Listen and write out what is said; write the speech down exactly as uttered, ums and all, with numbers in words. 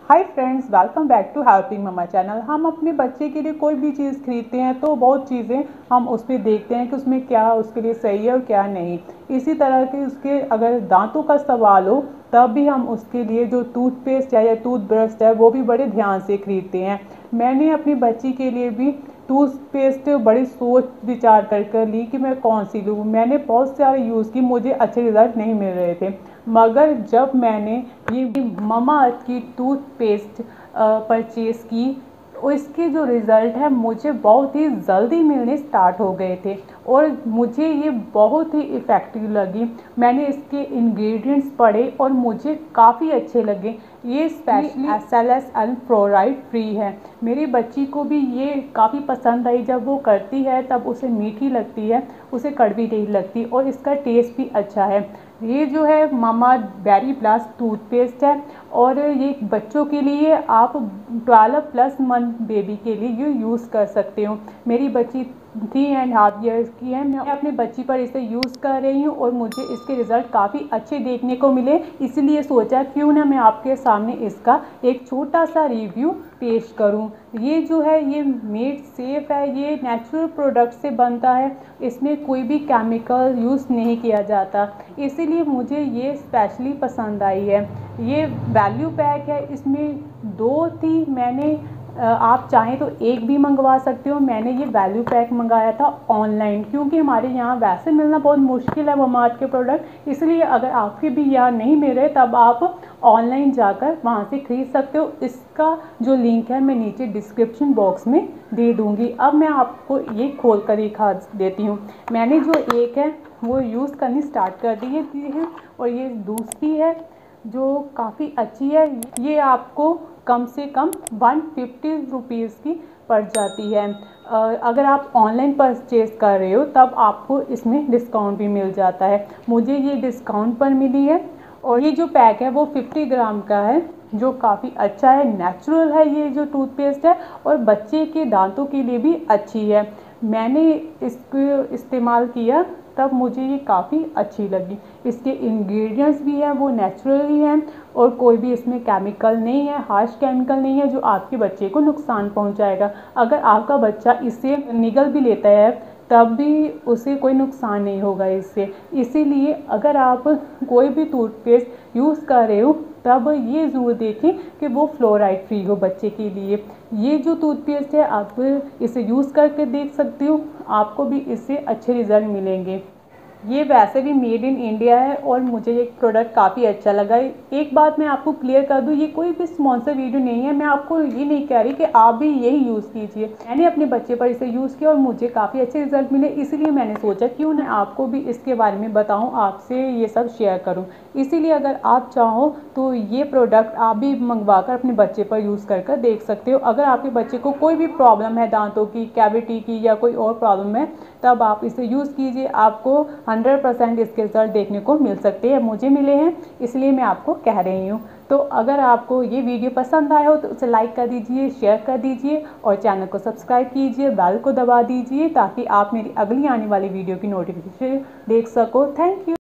Hi friends, welcome back to helping mama channel. हम अपने बच्चे के लिए कोई भी चीज़ खरीदते हैं तो बहुत चीज़ें हम उस पर देखते हैं कि उसमें क्या उसके लिए सही है और क्या नहीं। इसी तरह के उसके अगर दांतों का सवाल हो तब भी हम उसके लिए जो टूथपेस्ट है या टूथब्रश है वो भी बड़े ध्यान से खरीदते हैं। मैंने अपनी बच्ची के लिए भी टूथपेस्ट बड़ी सोच विचार कर कर ली कि मैं कौन सी लूँ। मैंने बहुत सारे यूज़ की, मुझे अच्छे रिजल्ट नहीं मिल रहे थे, मगर जब मैंने ये ममाअर्थ की टूथपेस्ट परचेज़ की और इसके जो रिज़ल्ट है मुझे बहुत ही जल्दी मिलने स्टार्ट हो गए थे और मुझे ये बहुत ही इफ़ेक्टिव लगी। मैंने इसके इंग्रेडिएंट्स पढ़े और मुझे काफ़ी अच्छे लगे। ये specially S L S and fluoride free है। मेरी बच्ची को भी ये काफ़ी पसंद आई। जब वो करती है तब उसे मीठी लगती है, उसे कड़वी नहीं लगती और इसका टेस्ट भी अच्छा है। ये जो है मामा बेरी प्लस टूथपेस्ट है और ये बच्चों के लिए आप ट्वेल्व प्लस मंथ बेबी के लिए ये यूज़ कर सकते हो। मेरी बच्ची थ्री एंड हाफ ईयर्स की है। मैं अपनी बच्ची पर इसे यूज़ कर रही हूँ और मुझे इसके रिज़ल्ट काफ़ी अच्छे देखने को मिले, इसलिए सोचा क्यों ना मैं आपके सामने इसका एक छोटा सा रिव्यू पेश करूँ। ये जो है ये मेड सेफ़ है, ये नेचुरल प्रोडक्ट से बनता है, इसमें कोई भी केमिकल यूज़ नहीं किया जाता, इसीलिए मुझे ये स्पेशली पसंद आई है। ये वैल्यू पैक है, इसमें दो थी। मैंने आप चाहें तो एक भी मंगवा सकते हो। मैंने ये वैल्यू पैक मंगाया था ऑनलाइन, क्योंकि हमारे यहाँ वैसे मिलना बहुत मुश्किल है ममाअर्थ के प्रोडक्ट, इसलिए अगर आपके भी यहाँ नहीं मिल रहे तब आप ऑनलाइन जाकर वहाँ से खरीद सकते हो। इसका जो लिंक है मैं नीचे डिस्क्रिप्शन बॉक्स में दे दूँगी। अब मैं आपको ये खोल कर दिखा देती हूँ। मैंने जो एक है वो यूज़ करनी स्टार्ट कर दी है और ये दूसरी है जो काफ़ी अच्छी है। ये आपको कम से कम वन फिफ्टी रुपीज़ की पड़ जाती है। अगर आप ऑनलाइन परचेज़ कर रहे हो तब आपको इसमें डिस्काउंट भी मिल जाता है। मुझे ये डिस्काउंट पर मिली है और ये जो पैक है वो फिफ्टी ग्राम का है, जो काफ़ी अच्छा है। नेचुरल है ये जो टूथपेस्ट है और बच्चे के दांतों के लिए भी अच्छी है। मैंने इसको इस्तेमाल किया तब मुझे ये काफ़ी अच्छी लगी। इसके इंग्रेडिएंट्स भी हैं वो नेचुरली हैं और कोई भी इसमें केमिकल नहीं है, हार्श केमिकल नहीं है जो आपके बच्चे को नुकसान पहुंचाएगा। अगर आपका बच्चा इसे निगल भी लेता है तब भी उसे कोई नुकसान नहीं होगा इससे। इसीलिए अगर आप कोई भी टूथपेस्ट यूज़ कर रहे हो तब ये ज़रूर देखें कि वो फ्लोराइड फ्री हो बच्चे के लिए। ये जो टूथपेस्ट है आप इसे यूज़ करके देख सकते हो, आपको भी इससे अच्छे रिज़ल्ट मिलेंगे। ये वैसे भी मेड इन इंडिया है और मुझे ये प्रोडक्ट काफ़ी अच्छा लगा। एक बात मैं आपको क्लियर कर दूँ, ये कोई भी स्पॉन्सर वीडियो नहीं है। मैं आपको ये नहीं कह रही कि आप भी यही यूज़ कीजिए। मैंने अपने बच्चे पर इसे यूज़ किया और मुझे काफ़ी अच्छे रिजल्ट मिले, इसीलिए मैंने सोचा क्यों ना आपको भी इसके बारे में बताऊँ, आपसे ये सब शेयर करूँ। इसीलिए अगर आप चाहो तो ये प्रोडक्ट आप भी मंगवा कर अपने बच्चे पर यूज़ कर कर देख सकते हो। अगर आपके बच्चे को कोई भी प्रॉब्लम है, दांतों की, कैविटी की या कोई और प्रॉब्लम है, तब आप इसे यूज़ कीजिए। आपको हंड्रेड परसेंट इसके रिजल्ट देखने को मिल सकते हैं, मुझे मिले हैं, इसलिए मैं आपको कह रही हूँ। तो अगर आपको ये वीडियो पसंद आया हो तो उसे लाइक कर दीजिए, शेयर कर दीजिए और चैनल को सब्सक्राइब कीजिए, बेल को दबा दीजिए ताकि आप मेरी अगली आने वाली वीडियो की नोटिफिकेशन देख सको। Thank you.